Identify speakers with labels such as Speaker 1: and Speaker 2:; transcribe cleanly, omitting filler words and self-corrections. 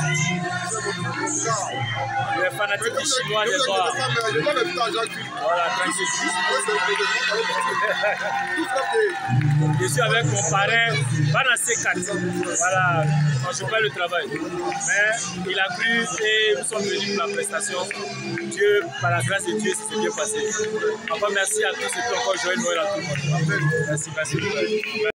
Speaker 1: Les fanatiques chinois de voir. Voilà, tranquille. Je suis avec mon parrain, Bana C4. Voilà, quand je fais le travail. Mais il a cru et nous sommes venus pour la prestation. Dieu, par la grâce de Dieu, c'est bien passé. Enfin, merci à tous et puis encore joyeux Noël à tout le monde. Merci, merci.